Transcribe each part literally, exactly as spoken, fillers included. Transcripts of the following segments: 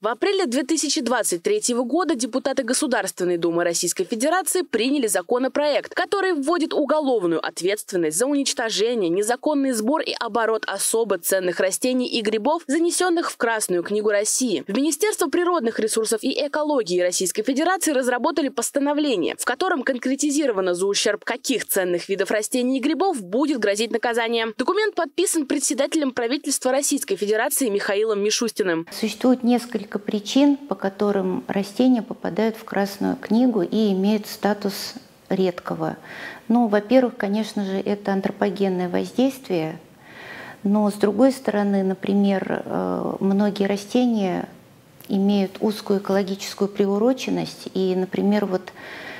В апреле две тысячи двадцать третьего года депутаты Государственной Думы Российской Федерации приняли законопроект, который вводит уголовную ответственность за уничтожение, незаконный сбор и оборот особо ценных растений и грибов, занесенных в Красную книгу России. В Министерство природных ресурсов и экологии Российской Федерации разработали постановление, в котором конкретизировано, за ущерб каких ценных видов растений и грибов будет грозить наказание. Документ подписан председателем правительства Российской Федерации Михаилом Мишустиным. Существует несколько причин, по которым растения попадают в Красную книгу и имеют статус редкого. Ну, во-первых, конечно же, это антропогенное воздействие, но с другой стороны, например, многие растения имеют узкую экологическую приуроченность, и, например, вот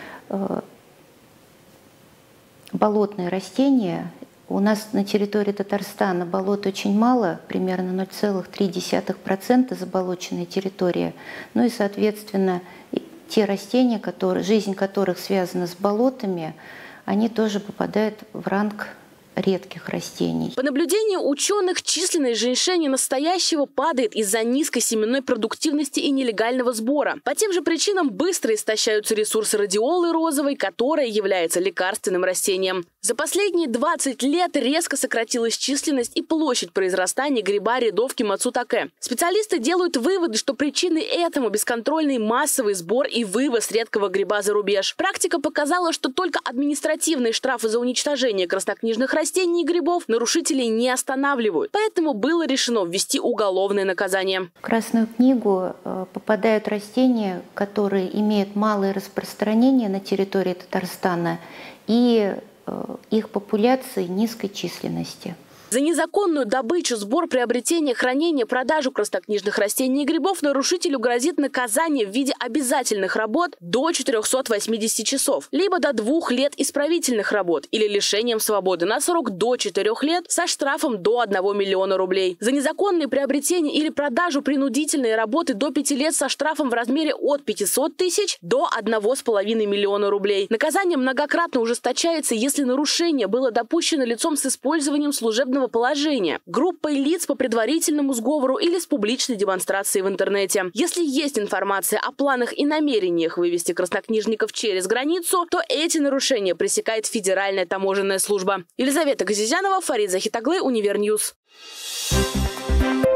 болотные растения. У нас на территории Татарстана болот очень мало, примерно ноль целых три десятых процента заболоченная территория. Ну и, соответственно, те растения, которые, жизнь которых связана с болотами, они тоже попадают в ранг редких растений. По наблюдению ученых, численность женьшеня настоящего падает из-за низкой семенной продуктивности и нелегального сбора. По тем же причинам быстро истощаются ресурсы радиолы розовой, которая является лекарственным растением. За последние двадцать лет резко сократилась численность и площадь произрастания гриба рядовки мацутаке. Специалисты делают выводы, что причиной этому бесконтрольный массовый сбор и вывоз редкого гриба за рубеж. Практика показала, что только административные штрафы за уничтожение краснокнижных растений и грибов нарушителей не останавливают. Поэтому было решено ввести уголовное наказание. В Красную книгу попадают растения, которые имеют малое распространение на территории Татарстана и их популяции низкой численности. За незаконную добычу, сбор, приобретение, хранение, продажу краснокнижных растений и грибов нарушителю грозит наказание в виде обязательных работ до четырёхсот восьмидесяти часов, либо до двух лет исправительных работ или лишением свободы на срок до четырёх лет со штрафом до одного миллиона рублей. За незаконное приобретение или продажу принудительной работы до пяти лет со штрафом в размере от пятисот тысяч до одного с половиной миллиона рублей. Наказание многократно ужесточается, если нарушение было допущено лицом с использованием служебного положения, группой лиц по предварительному сговору или с публичной демонстрацией в интернете. Если есть информация о планах и намерениях вывести краснокнижников через границу, то эти нарушения пресекает Федеральная таможенная служба. Елизавета Газизянова, Фарид Захитаглы, Универньюз.